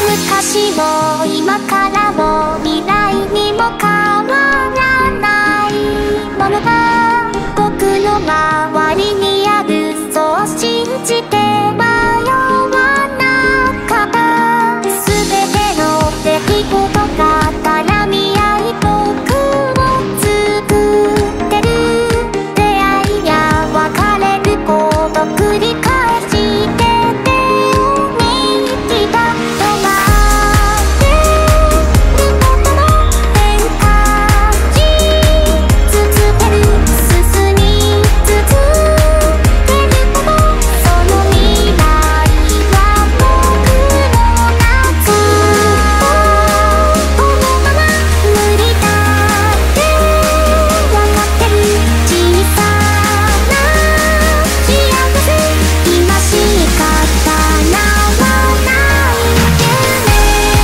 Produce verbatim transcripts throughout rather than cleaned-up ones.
昔も今からも未来にも変わらないものが僕の周りにある、そう信じて迷わなかった。全ての出来事が絡み合い僕を作ってる。出会いや別れること繰り返して手を握った止まってることの変化し続ける、進み続けること、その未来は僕の夏。このまま無理だって分かってる、小さな幸せ、今しか叶わない夢。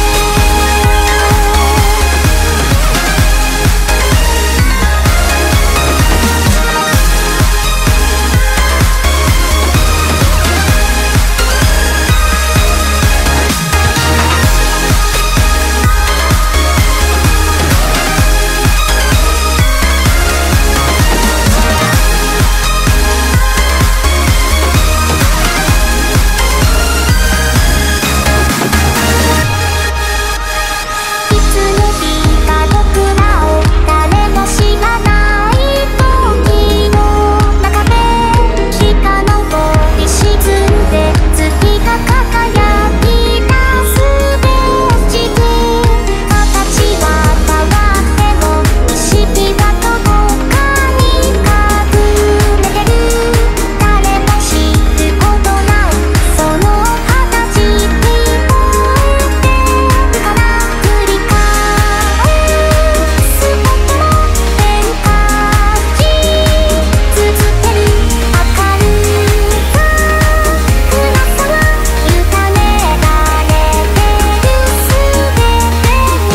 いつの日か僕らを誰も知らない時の中で光のり沈んで月が輝き出すベージズ。形は変わっても意識はどこかに隠れてる。誰も知ることないその話聞こえてるから、繰り返すことの変化し続ける。明るさ暗さは委ねられてる、すべて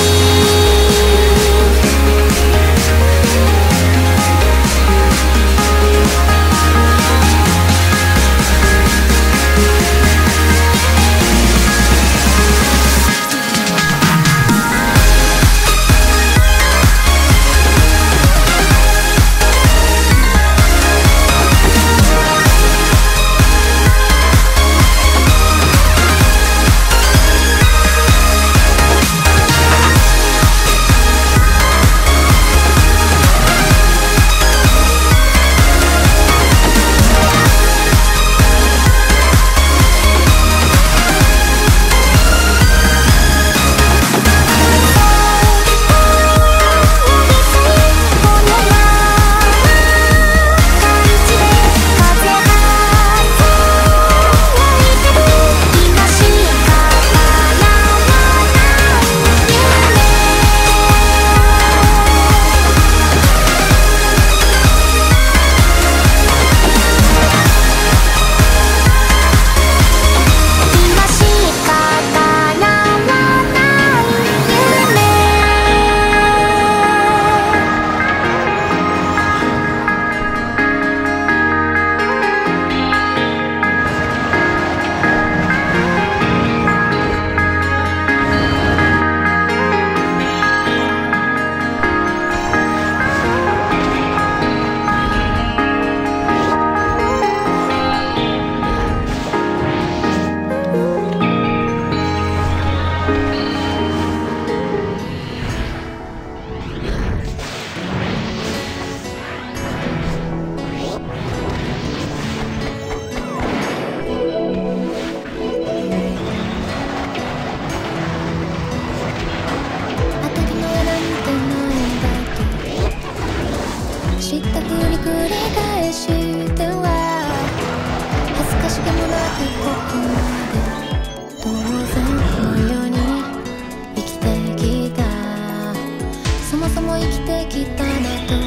知ったふり繰り返しては恥ずかしげもなくここまで当然のように生きてきた。そもそも生きてきたなどと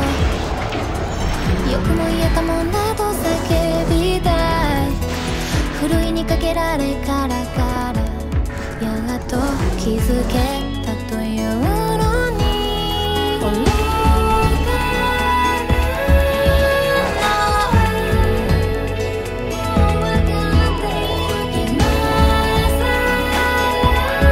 よくも言えたもんだと叫びたい。ふるいにかけられからからやっと気づけたというのに、「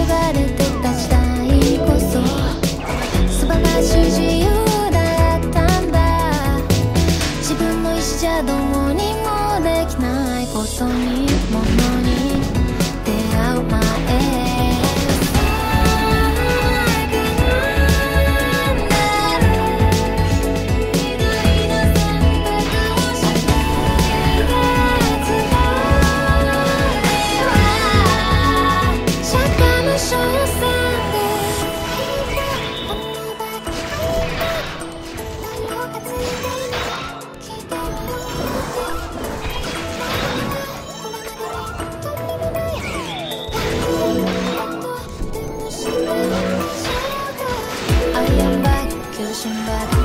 われてた時代こそ素晴らしい自由だったんだ。自分の意志じゃどうにもできないことにものに出会う前I am back, 九神バック